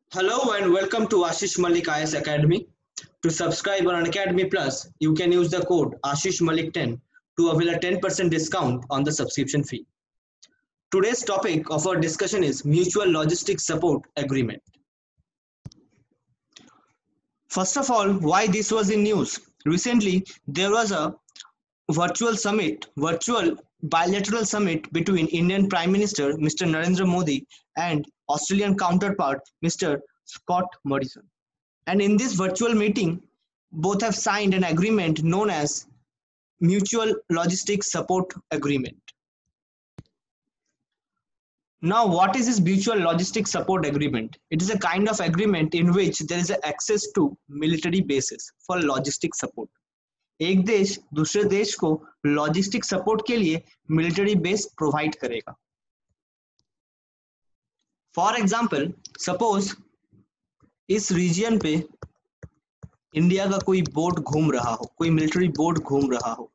Hello and welcome to Ashish Malik IS Academy. To subscribe on Academy Plus, you can use the code Ashish Malik 10 to avail a 10% discount on the subscription fee. Today's topic of our discussion is Mutual Logistics Support Agreement. First of all, why this was in news? Recently, there was a virtual bilateral summit between Indian Prime Minister Mr. Narendra Modi and Australian counterpart Mr. Scott Morrison. And in this virtual meeting, both have signed an agreement known as Mutual Logistics Support Agreement. Now, what is this Mutual Logistics Support Agreement? It is a kind of agreement in which there is access to military bases for logistic support. एक देश दूसरे देश को logistic support के लिए military base provide करेगा. For example, suppose इस region पे इंडिया का कोई बोट घूम रहा हो, कोई मिलिट्री बोट घूम रहा हो.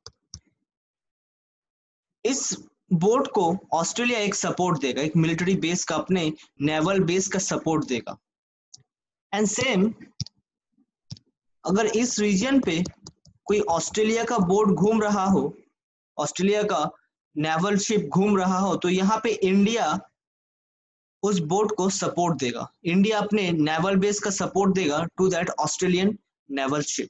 इस बोट को ऑस्ट्रेलिया एक सपोर्ट देगा, एक मिलिट्री बेस का, अपने नेवल बेस का सपोर्ट देगा. एंड सेम अगर इस रीजन पे कोई ऑस्ट्रेलिया का बोट घूम रहा हो, ऑस्ट्रेलिया का नेवल शिप घूम रहा हो, तो यहाँ पे इंडिया उस बोट को सपोर्ट देगा. इंडिया अपने नेवल बेस का सपोर्ट देगा to that Australian naval ship.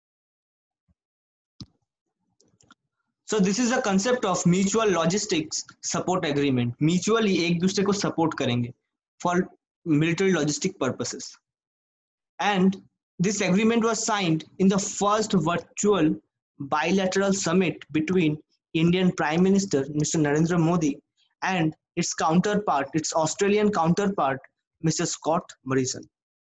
So this is the concept of mutual logistics support agreement. Mutually एक दूसरे को सपोर्ट करेंगे for military logistic purposes. And this agreement was signed in the first virtual bilateral summit between Indian Prime Minister Mr. Narendra Modi and its counterpart, its Australian counterpart, Mr. Scott Morrison.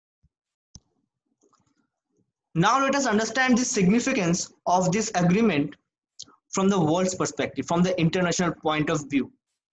Now let us understand the significance of this agreement from the world's perspective, from the international point of view.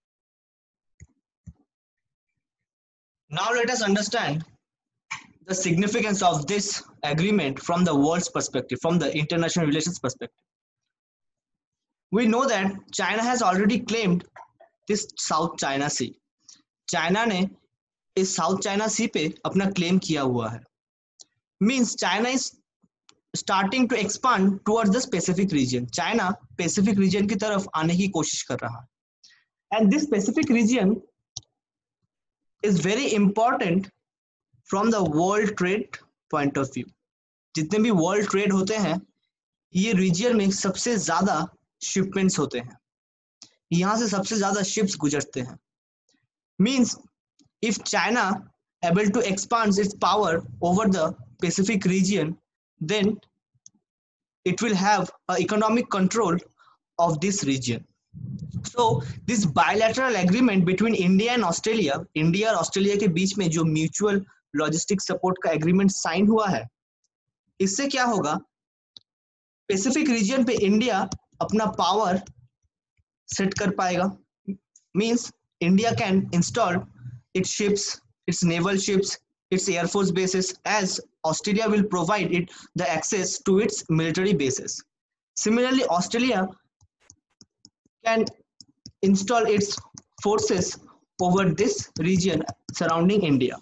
Now let us understand the significance of this agreement from the world's perspective, from the international relations perspective. We know that China has already claimed this South China Sea. China ने इस South China Sea पे अपना claim किया हुआ है. Means China is starting to expand towards the Pacific region. China Pacific region की तरफ आने की कोशिश कर रहा है. And this Pacific region is very important from the world trade point of view. जितने भी वर्ल्ड ट्रेड होते हैं, ये रीजन में सबसे ज्यादा शिपमेंट्स होते हैं, यहाँ से सबसे ज्यादा शिप्स गुजरते हैं. Means if China able to expand its power over the Pacific region, then it will have economic control of this region. So this bilateral agreement between India and Australia, India और Australia के बीच में जो mutual logistic support का agreement sign हुआ है, इससे क्या होगा, पैसिफिक रीजन पे इंडिया अपना पावर सेट कर पाएगा. Means India can install its ships, its naval ships, its air force bases, as Australia will provide it the access to its military bases. Similarly, Australia can install its forces over this region surrounding India.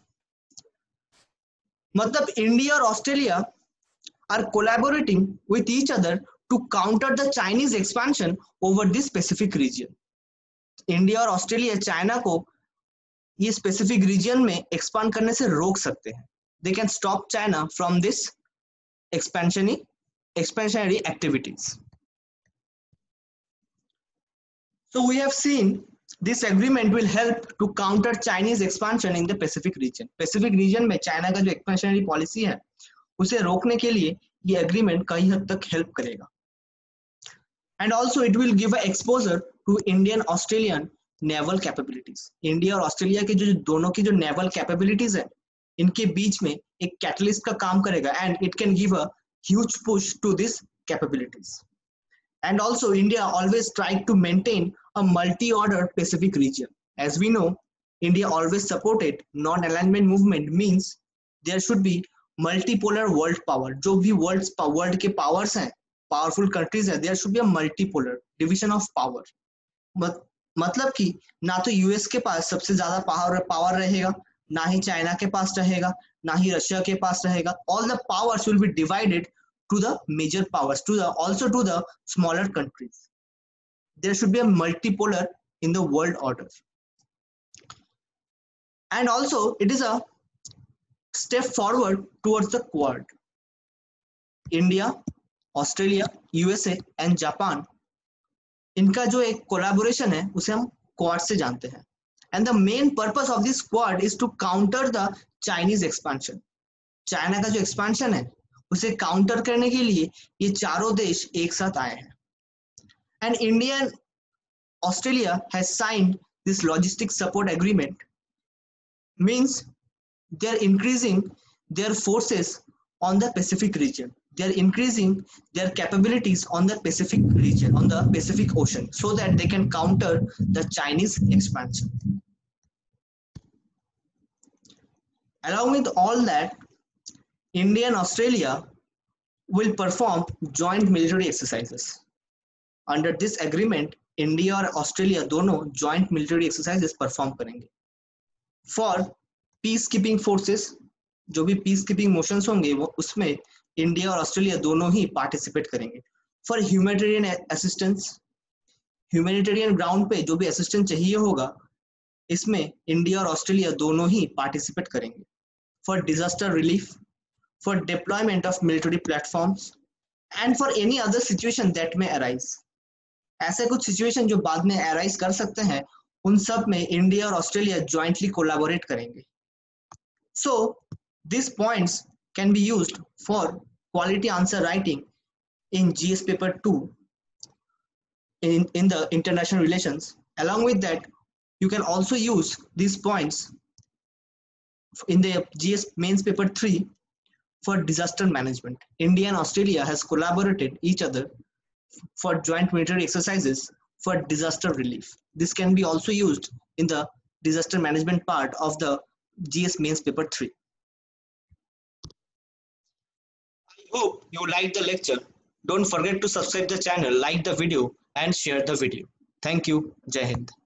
मतलब India और Australia are collaborating with each other to counter the Chinese expansion over this specific region. India और Australia China को ये specific reason में expand करने से रोक सकते हैं. They can stop China from this expansionary activities. So we have seen this agreement will help to counter Chinese expansion in the Pacific region. Pacific region में China का जो एक्सपेंशनरी पॉलिसी है, उसे रोकने के लिए ये एग्रीमेंट कई हद तक हेल्प करेगा. And also it will give a exposure to Indian Australian naval capabilities. India और ऑस्ट्रेलिया के जो दोनों की जो नेवल कैपेबिलिटीज है, इनके बीच में एक कैटलिस्ट का काम करेगा. And it can give a huge push to this capabilities. And also India always try to maintain a multi order Pacific region. As we know, India always supported non alignment movement. Means there should be multipolar world power. जो भी world के powers हैं, powerful countries है, there should be a multipolar division of power. मतलब कि ना तो US के पास सबसे ज्यादा पावर रहेगा, ना ही चाइना के पास रहेगा, ना ही रशिया के पास रहेगा. All the powers will be divided to the major powers, also to the smaller countries. There should be a multipolar in the world order. And also it is a step forward towards the Quad. India, Australia, USA and Japan, इनका जो एक collaboration है उसे हम quad से जानते हैं. And the main purpose of this Quad is to counter the Chinese expansion. China का जो एक्सपेंशन है उसे काउंटर करने के लिए ये चारों देश एक साथ आए हैं. And India and Australia has signed this logistic support agreement. Means they are increasing their forces on the Pacific region. They are increasing their capabilities on the Pacific region, on the Pacific Ocean, so that they can counter the Chinese expansion. Along with all that, India and Australia will perform joint military exercises. Under this agreement, India और Australia दोनों joint military exercises perform करेंगे. For peace keeping forces, जो भी peace keeping motions होंगे वो उसमें India और Australia दोनों ही पार्टिसिपेट करेंगे. For humanitarian assistance, humanitarian ground पे जो भी असिस्टेंस चाहिए होगा इसमें इंडिया और ऑस्ट्रेलिया दोनों ही पार्टिसिपेट करेंगे. For disaster relief, for deployment of military platforms and for any other situation that में अराइज. ऐसे कुछ सिचुएशन जो बाद में अराइज कर सकते हैं उन सब में इंडिया और ऑस्ट्रेलिया ज्वाइंटली कोलैबोरेट करेंगे. So these points can be used for quality answer writing in GS paper 2 in the international relations. Along with that, you can also use these points in the GS mains paper 3 for disaster management. India and Australia has collaborated each other for joint military exercises for disaster relief. This can be also used in the disaster management part of the GS mains paper 3. I hope you liked the lecture. Don't forget to subscribe the channel, like the video and share the video. Thank you. Jai Hind.